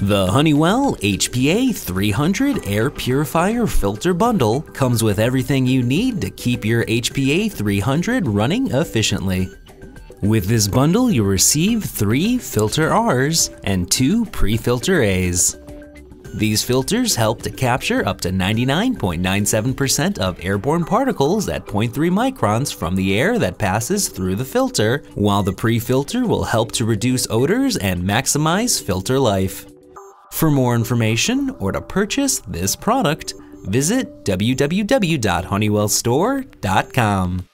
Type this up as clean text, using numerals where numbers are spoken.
The Honeywell HPA300 Air Purifier Filter Bundle comes with everything you need to keep your HPA300 running efficiently. With this bundle, you'll receive 3 Filter Rs and 2 Pre-filter As. These filters help to capture up to 99.97% of airborne particles at 0.3 microns from the air that passes through the filter, while the pre-filter will help to reduce odors and maximize filter life. For more information or to purchase this product, visit www.honeywellstore.com.